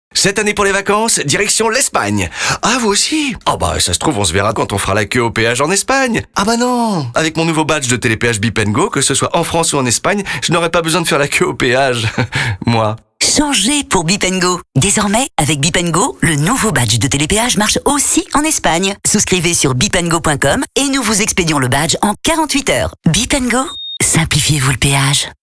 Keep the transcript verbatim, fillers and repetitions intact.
Cette année pour les vacances, direction l'Espagne. Ah, vous aussi? Ah bah ça se trouve on se verra quand on fera la queue au péage en Espagne. Ah bah non. Avec mon nouveau badge de télépéage Bip and Go, que ce soit en France ou en Espagne, je n'aurai pas besoin de faire la queue au péage. Moi. Changez pour Bip and Go. Désormais, avec Bip and Go, le nouveau badge de télépéage marche aussi en Espagne. Souscrivez sur bip and go point com et nous vous expédions le badge en quarante-huit heures. Bip and Go, simplifiez-vous le péage.